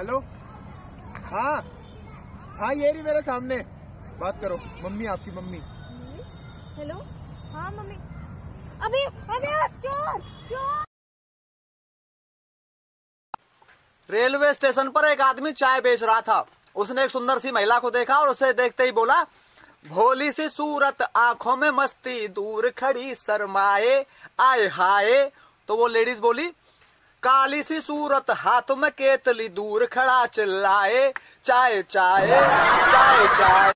Hello. हाँ हाँ, ये रही मेरे सामने, बात करो। मम्मी, आपकी मम्मी। हेलो। हाँ मम्मी। अभी चोर चोर। रेलवे स्टेशन पर एक आदमी चाय बेच रहा था। उसने एक सुंदर सी महिला को देखा और उसे देखते ही बोला, भोली सी सूरत, आंखों में मस्ती, दूर खड़ी शर्माए, आए हाय। तो वो लेडीज बोली, काली सी सूरत, हाथ में केतली, दूर खड़ा चिल्लाए, चाय चाय चाय चाय।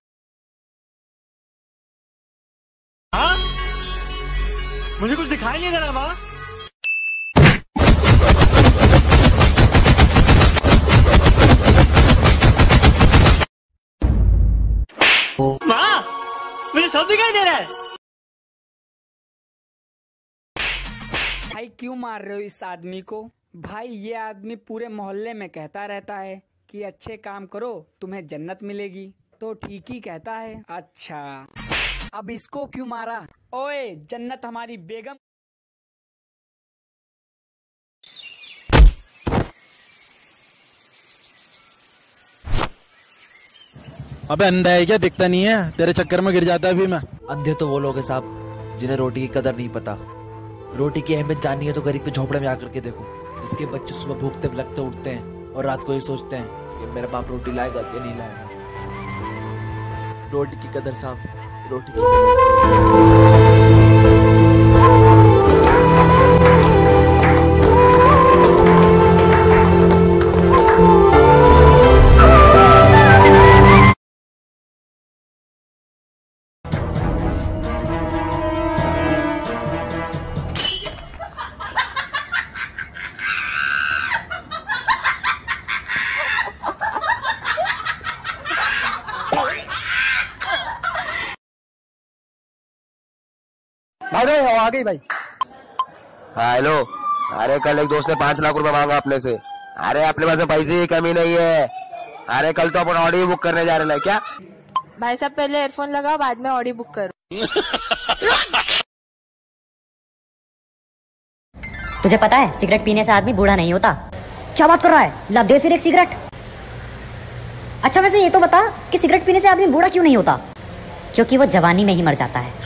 हाँ? मुझे कुछ दिखाई नहीं दे रहा माँ। माँ, मुझे सब दिखाई दे रहा है। भाई क्यों मार रहे हो इस आदमी को? भाई ये आदमी पूरे मोहल्ले में कहता रहता है कि अच्छे काम करो तुम्हें जन्नत मिलेगी, तो ठीक ही कहता है। अच्छा, अब इसको क्यों मारा? ओए, जन्नत हमारी बेगम। अबे अंधा है क्या? दिखता नहीं है? तेरे चक्कर में गिर जाता अभी मैं। अंधे तो वो लोग हैं साहब जिन्हें रोटी की कदर नहीं पता। रोटी की अहमियत जाननी है तो गरीब के झोपड़े में आकर के देखो, जिसके बच्चे सुबह भूखते लगते उठते हैं और रात को ये सोचते हैं कि मेरा बाप रोटी लाएगा कि नहीं लाएगा। रोटी की कदर साहब, रोटी की भाई आ गई भाई। हाँ हेलो। अरे कल एक दोस्त ने 5 लाख रुपए मांगा अपने से। अरे अपने पास पैसे की कमी नहीं है। अरे कल तो अपन ऑडी बुक करने जा रहे हैं क्या? भाई साहब पहले एयरफोन लगाओ, बाद में ऑडी बुक करो। तुझे पता है सिगरेट पीने से आदमी बूढ़ा नहीं होता? क्या बात कर रहा है? ला दे फिर एक सिगरेट। अच्छा वैसे ये तो बता कि सिगरेट पीने से आदमी बूढ़ा क्यों नहीं होता? क्योंकि वो जवानी में ही मर जाता है।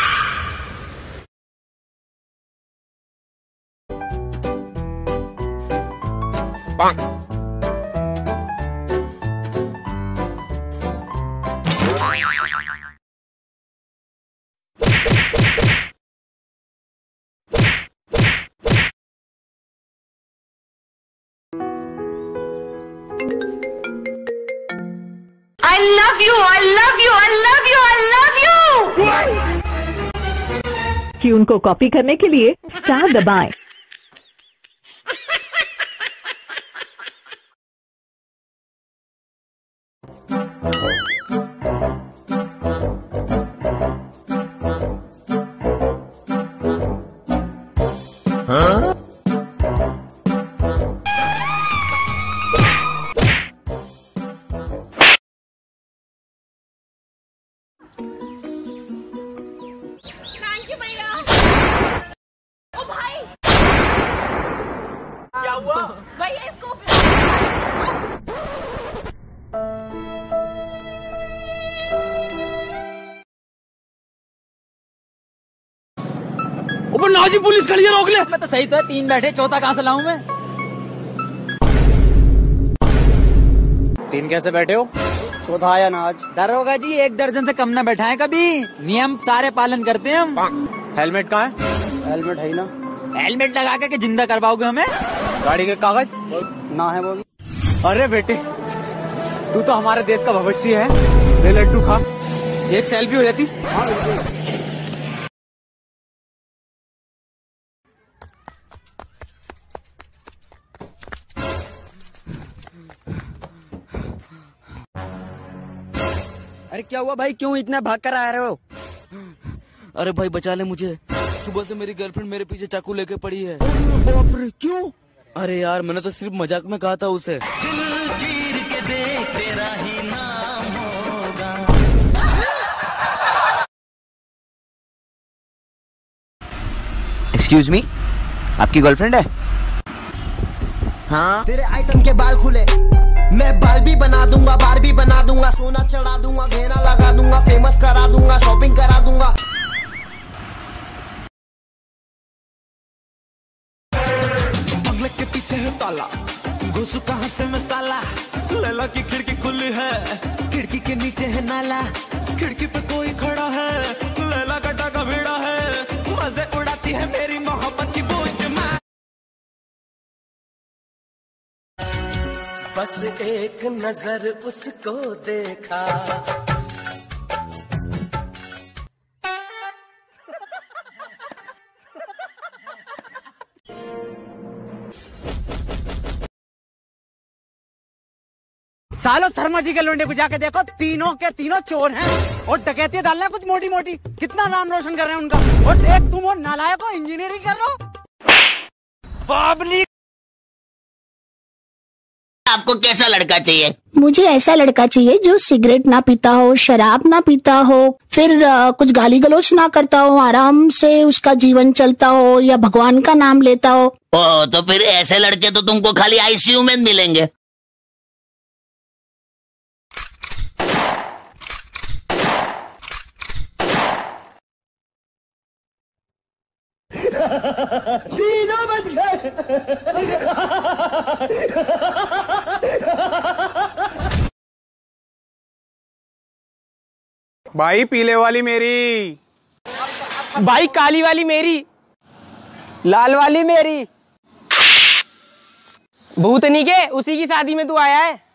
I love you, I love you, I love you, I love you। कि उनको कॉपी करने के लिए स्टार दबाएं। हाँ? थैंक यू भैया। ओ भाई, क्या हुआ? भैया इसको ऊपर नाजी पुलिस खड़ी है, रोक ले। मैं तो सही तो है, 3 बैठे, चौथा कहाँ से लाऊं मैं? 3 कैसे बैठे हो? चौथा आया ना आज। दरोगा जी 1 दर्जन से कम ना बैठाएं कभी, नियम सारे पालन करते हैं हम। हेलमेट कहाँ है? हेलमेट है ही ना। हेलमेट लगा के जिंदा करवाओगे हमें? गाड़ी के कागज ना है वो भी। अरे बेटे, तू तो हमारे देश का भविष्य है। ले लड्डू खा, एक सेल्फी हो जाती। अरे क्या हुआ भाई, क्यों इतना भाग कर आ रहे हो? अरे भाई बचा ले मुझे, सुबह से मेरी गर्लफ्रेंड मेरे पीछे चाकू लेके पड़ी है। बाप रे, क्यों? अरे यार मैंने तो सिर्फ मजाक में कहा था उसे। एक्सक्यूज मी, आपकी गर्लफ्रेंड है? हाँ। तेरे आइटम के बाल खुले, मैं बाल भी बना दूंगा, बार भी बना दूंगा, सोना चढ़ा दूंगा, घेरा लगा दूंगा, फेमस करा दूंगा, शॉपिंग करा दूंगा। बंगले के पीछे है ताला, घुसू कहाँ से मैं साला। लैला की खिड़की खुली है, खिड़की के नीचे है नाला, खिड़की पे कोई खड़ा है, लैला का टाका भिड़ा है, मजे उड़ाती है मेरी मोहब्बत की बोझ में। बस एक नजर उसको देखा, सालो शर्मा जी के लोंडे को जाके देखो, तीनों के तीनों चोर हैं और डकैती डालना कुछ मोटी मोटी, कितना नाम रोशन कर रहे हैं उनका। और एक तुम और नालायक हो, इंजीनियरिंग कर रहे हो। पब्लिक आपको कैसा लड़का चाहिए? मुझे ऐसा लड़का चाहिए जो सिगरेट ना पीता हो, शराब ना पीता हो, फिर कुछ गाली गलौज ना करता हो, आराम से उसका जीवन चलता हो या भगवान का नाम लेता हो। ओ, तो फिर ऐसे लड़के तो तुमको खाली आईसीयू में मिलेंगे। तीनों बच गए। भाई पीले वाली मेरी, भाई काली वाली मेरी, लाल वाली मेरी। भूतनी के उसी की शादी में तू आया है।